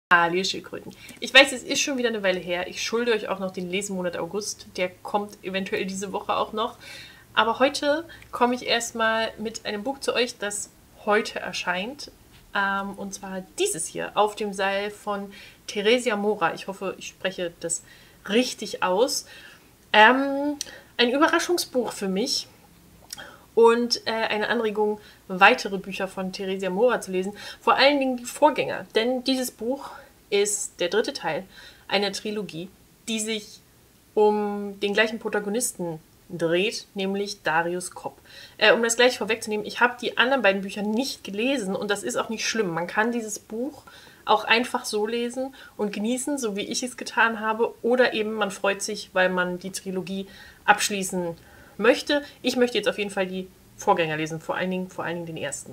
Hallo Schildkröten. Ich weiß, es ist schon wieder eine Weile her. Ich schulde euch auch noch den Lesemonat August. Der kommt eventuell diese Woche auch noch. Aber heute komme ich erstmal mit einem Buch zu euch, das heute erscheint. Und zwar dieses hier, Auf dem Seil von Theresia Mora. Ich hoffe, ich spreche das richtig aus. Ein Überraschungsbuch für mich. Und eine Anregung, weitere Bücher von Theresia Mora zu lesen. Vor allen Dingen die Vorgänger. Denn dieses Buch ist der dritte Teil einer Trilogie, die sich um den gleichen Protagonisten dreht, nämlich Darius Kopp. Um das gleich vorwegzunehmen, ich habe die anderen beiden Bücher nicht gelesen und das ist auch nicht schlimm. Man kann dieses Buch auch einfach so lesen und genießen, so wie ich es getan habe. Oder eben man freut sich, weil man die Trilogie abschließen möchte. Ich möchte jetzt auf jeden Fall die Vorgänger lesen, vor allen Dingen den ersten.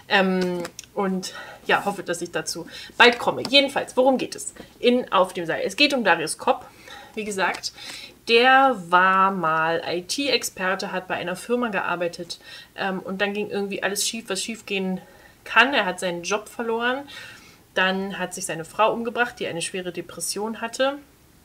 Und ja, hoffe, dass ich dazu bald komme. Jedenfalls, worum geht es in Auf dem Seil? Es geht um Darius Kopp, wie gesagt. Der war mal IT-Experte, hat bei einer Firma gearbeitet und dann ging irgendwie alles schief, was schief gehen kann. Er hat seinen Job verloren. Dann hat sich seine Frau umgebracht, die eine schwere Depression hatte.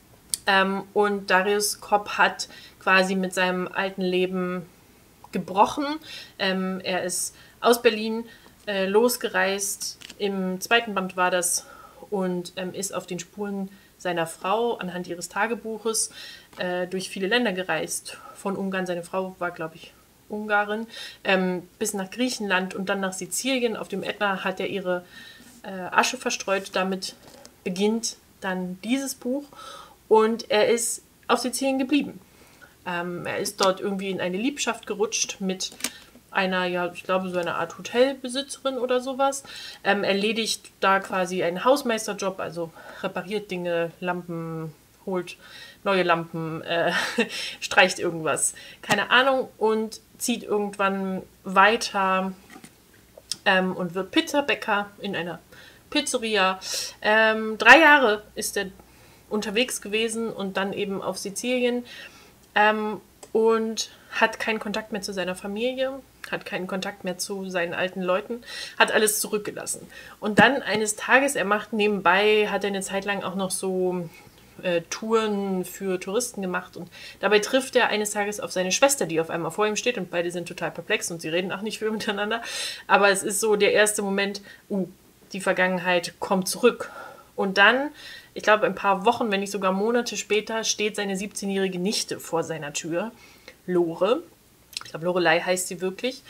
Und Darius Kopp hat quasi mit seinem alten Leben gebrochen. Er ist aus Berlin losgereist, im zweiten Band war das, und ist auf den Spuren seiner Frau anhand ihres Tagebuches durch viele Länder gereist. Von Ungarn, seine Frau war, glaube ich, Ungarin, bis nach Griechenland und dann nach Sizilien. Auf dem Ätna hat er ihre Asche verstreut. Damit beginnt dann dieses Buch. Und er ist auf Sizilien geblieben. Er ist dort irgendwie in eine Liebschaft gerutscht mit einer, ja, ich glaube, so einer Art Hotelbesitzerin oder sowas. Erledigt da quasi einen Hausmeisterjob, also repariert Dinge, Lampen, holt neue Lampen, streicht irgendwas. Keine Ahnung. Und zieht irgendwann weiter und wird Pizzabäcker in einer Pizzeria. 3 Jahre ist er unterwegs gewesen und dann eben auf Sizilien und hat keinen Kontakt mehr zu seiner Familie, hat keinen Kontakt mehr zu seinen alten Leuten, hat alles zurückgelassen. Und dann eines Tages, er macht nebenbei, hat er eine Zeit lang auch noch so Touren für Touristen gemacht und dabei trifft er eines Tages auf seine Schwester, die auf einmal vor ihm steht und beide sind total perplex und sie reden auch nicht viel miteinander, aber es ist so der erste Moment, die Vergangenheit kommt zurück. Und dann, ich glaube, ein paar Wochen, wenn nicht sogar Monate später, steht seine 17-jährige Nichte vor seiner Tür, Lore. Ich glaube, Lorelei heißt sie wirklich.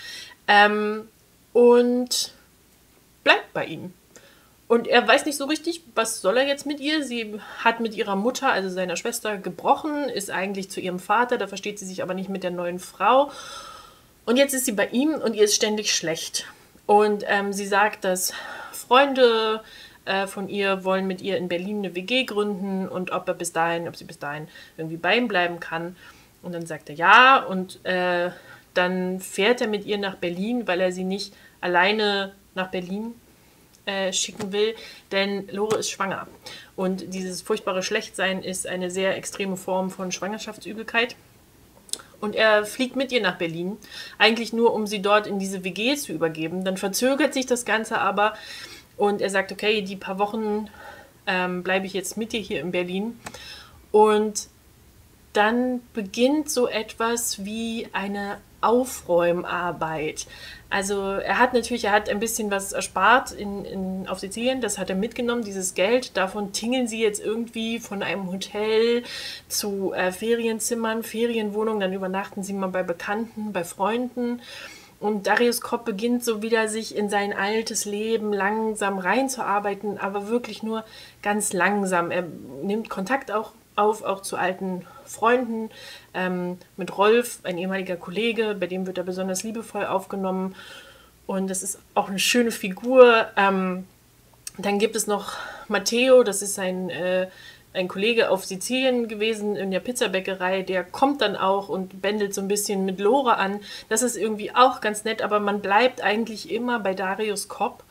Und bleibt bei ihm. Und er weiß nicht so richtig, was soll er jetzt mit ihr. Sie hat mit ihrer Mutter, also seiner Schwester, gebrochen, ist eigentlich zu ihrem Vater, da versteht sie sich aber nicht mit der neuen Frau. Und jetzt ist sie bei ihm und ihr ist ständig schlecht. Und sie sagt, dass Freunde von ihr wollen mit ihr in Berlin eine WG gründen und ob sie bis dahin irgendwie bei ihm bleiben kann. Und dann sagt er ja und dann fährt er mit ihr nach Berlin, weil er sie nicht alleine nach Berlin schicken will, denn Lore ist schwanger. Und dieses furchtbare Schlechtsein ist eine sehr extreme Form von Schwangerschaftsübelkeit. Und er fliegt mit ihr nach Berlin, eigentlich nur, um sie dort in diese WG zu übergeben. Dann verzögert sich das Ganze aber und er sagt, okay, die paar Wochen bleibe ich jetzt mit dir hier in Berlin. Und dann beginnt so etwas wie eine Aufräumarbeit. Also er hat ein bisschen was erspart auf Sizilien, das hat er mitgenommen, dieses Geld. Davon tingeln sie jetzt irgendwie von einem Hotel zu Ferienzimmern, Ferienwohnungen, dann übernachten sie mal bei Bekannten, bei Freunden. Und Darius Kopp beginnt so wieder, sich in sein altes Leben langsam reinzuarbeiten, aber wirklich nur ganz langsam. Er nimmt Kontakt auch zu alten Freunden, mit Rolf, ein ehemaliger Kollege, bei dem wird er besonders liebevoll aufgenommen. Und das ist auch eine schöne Figur. Dann gibt es noch Matteo, das ist ein Kollege auf Sizilien gewesen in der Pizzabäckerei, der kommt dann auch und bändelt so ein bisschen mit Lore an. Das ist irgendwie auch ganz nett, aber man bleibt eigentlich immer bei Darius Kopp.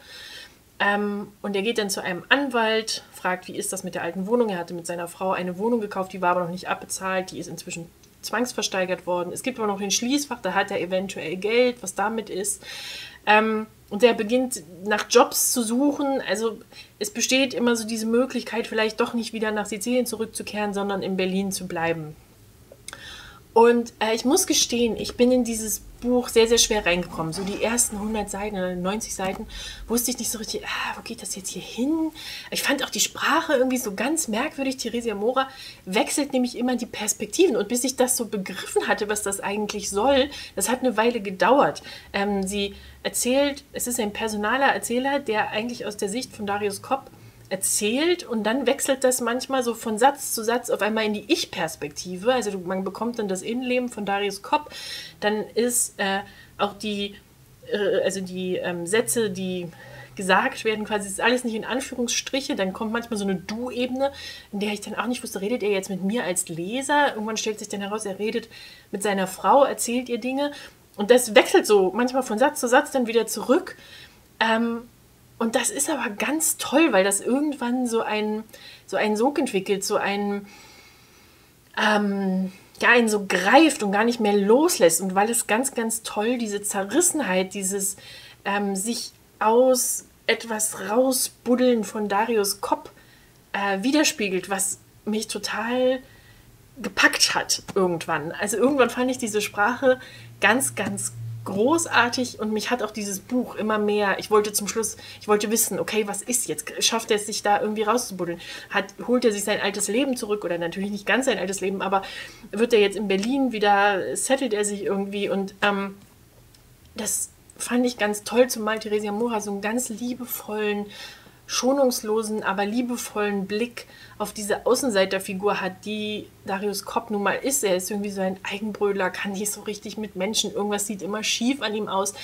Und er geht dann zu einem Anwalt, fragt, wie ist das mit der alten Wohnung. Er hatte mit seiner Frau eine Wohnung gekauft, die war aber noch nicht abbezahlt, die ist inzwischen zwangsversteigert worden. Es gibt aber noch den Schließfach, da hat er eventuell Geld, was damit ist. und der beginnt nach Jobs zu suchen. Also es besteht immer so diese Möglichkeit, vielleicht doch nicht wieder nach Sizilien zurückzukehren, sondern in Berlin zu bleiben. Und ich muss gestehen, ich bin in dieses Buch sehr, sehr schwer reingekommen. So die ersten 100 Seiten oder 90 Seiten wusste ich nicht so richtig, wo geht das jetzt hier hin? Ich fand auch die Sprache irgendwie so ganz merkwürdig. Theresia Mora wechselt nämlich immer die Perspektiven. Und bis ich das so begriffen hatte, was das eigentlich soll, das hat eine Weile gedauert. Sie erzählt, es ist ein personaler Erzähler, der eigentlich aus der Sicht von Darius Kopp erzählt und dann wechselt das manchmal so von Satz zu Satz auf einmal in die Ich-Perspektive. Also man bekommt dann das Innenleben von Darius Kopp. Dann ist auch die Sätze, die gesagt werden, quasi ist alles nicht in Anführungsstriche. Dann kommt manchmal so eine Du-Ebene, in der ich dann auch nicht wusste, redet er jetzt mit mir als Leser? Irgendwann stellt sich dann heraus, er redet mit seiner Frau, erzählt ihr Dinge. Und das wechselt so manchmal von Satz zu Satz dann wieder zurück. Und das ist aber ganz toll, weil das irgendwann so einen Sog entwickelt, einen so greift und gar nicht mehr loslässt. Und weil es ganz, ganz toll diese Zerrissenheit, dieses sich aus etwas rausbuddeln von Darius Kopp widerspiegelt, was mich total gepackt hat irgendwann. Also irgendwann fand ich diese Sprache ganz, ganz großartig und mich hat auch dieses Buch immer mehr, ich wollte wissen, okay, was ist jetzt? Schafft er es, sich da irgendwie rauszubuddeln? Holt er sich sein altes Leben zurück oder natürlich nicht ganz sein altes Leben, aber wird er jetzt in Berlin wieder, settelt er sich irgendwie und das fand ich ganz toll, zumal Theresia Mora so einen ganz liebevollen, schonungslosen, aber liebevollen Blick auf diese Außenseiterfigur hat, die Darius Kopp nun mal ist. Er ist irgendwie so ein Eigenbrötler, kann nicht so richtig mit Menschen, irgendwas sieht immer schief an ihm aus,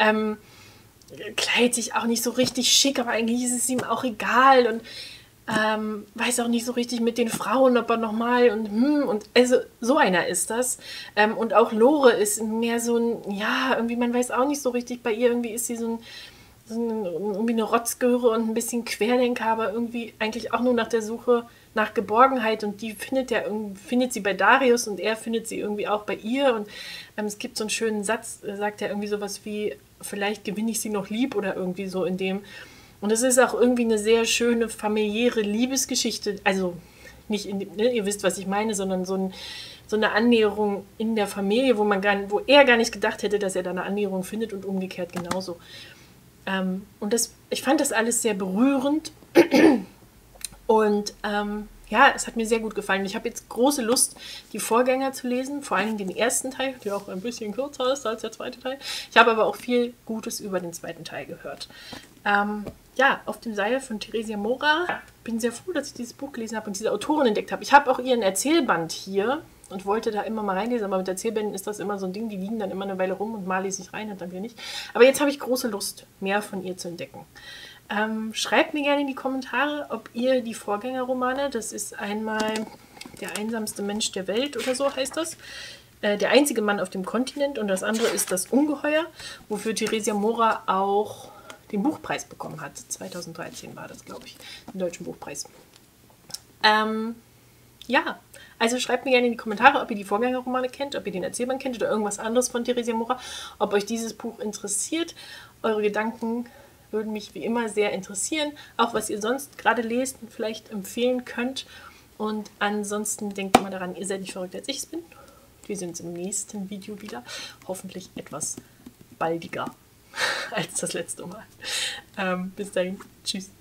kleidet sich auch nicht so richtig schick, aber eigentlich ist es ihm auch egal und weiß auch nicht so richtig mit den Frauen, ob er nochmal und also so einer ist das. Und auch Lore ist mehr so ein, ja, irgendwie, man weiß auch nicht so richtig, bei ihr irgendwie ist sie irgendwie eine Rotzgöre und ein bisschen Querdenker, aber irgendwie eigentlich auch nur nach der Suche nach Geborgenheit und die findet sie bei Darius und er findet sie irgendwie auch bei ihr und es gibt so einen schönen Satz, da sagt er irgendwie sowas wie, vielleicht gewinne ich sie noch lieb oder irgendwie so in dem. Und es ist auch irgendwie eine sehr schöne familiäre Liebesgeschichte, also nicht, ihr wisst, was ich meine, sondern so eine Annäherung in der Familie, wo er gar nicht gedacht hätte, dass er da eine Annäherung findet und umgekehrt genauso. Und ich fand das alles sehr berührend und ja, es hat mir sehr gut gefallen. Ich habe jetzt große Lust, die Vorgänger zu lesen, vor allem den ersten Teil, der auch ein bisschen kürzer ist als der zweite Teil. Ich habe aber auch viel Gutes über den zweiten Teil gehört. Ja, auf dem Seil von Theresia Mora. Bin sehr froh, dass ich dieses Buch gelesen habe und diese Autorin entdeckt habe. Ich habe auch ihren Erzählband hier und wollte da immer mal reinlesen, aber mit Erzählbänden ist das immer so ein Ding, die liegen dann immer eine Weile rum und mal lese ich rein und dann wieder nicht. Aber jetzt habe ich große Lust, mehr von ihr zu entdecken. Schreibt mir gerne in die Kommentare, ob ihr die Vorgängerromane, das ist einmal Der einsamste Mensch der Welt oder so heißt das, Der einzige Mann auf dem Kontinent und das andere ist Das Ungeheuer, wofür Theresia Mora auch den Buchpreis bekommen hat. 2013 war das, glaube ich, den Deutschen Buchpreis. Ja, also schreibt mir gerne in die Kommentare, ob ihr die Vorgängerromane kennt, ob ihr den Erzählband kennt oder irgendwas anderes von Theresia Mora, ob euch dieses Buch interessiert. Eure Gedanken würden mich wie immer sehr interessieren, auch was ihr sonst gerade lest und vielleicht empfehlen könnt. Und ansonsten denkt mal daran, ihr seid nicht verrückt, als ich es bin. Wir sehen uns im nächsten Video wieder, hoffentlich etwas baldiger als das letzte Mal. Bis dahin, tschüss.